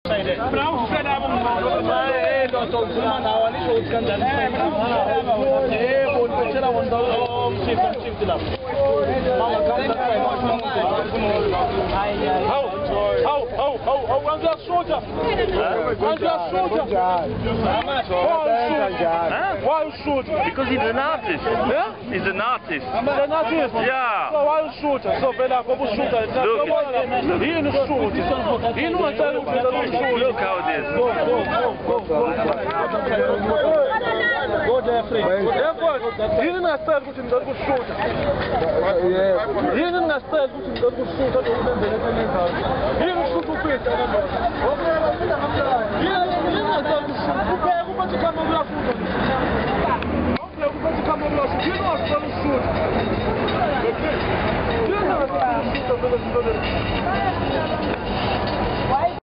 Why you shoot? Because he's an artist. Yeah? He's an artist. He's an artist? Yeah. So why you shoot? So Bella, go shoot. He didn't shoot. He didn't tell you to shoot. Look how it is. Go there, free. He didn't start with him, don't shoot. He didn't start with him, don't shoot. He didn't shoot to face. He didn't start to shoot. Everybody come over shoot. Everybody come over shoot. He didn't start to shoot. He didn't start to shoot.